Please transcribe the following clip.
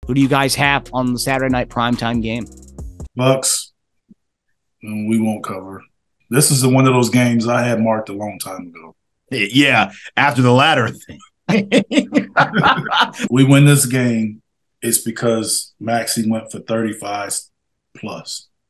Who do you guys have on the Saturday night primetime game? Bucks, and we won't cover. This is one of those games I had marked a long time ago. Yeah, after the ladder thing. We win this game, it's because Maxey went for 35 plus.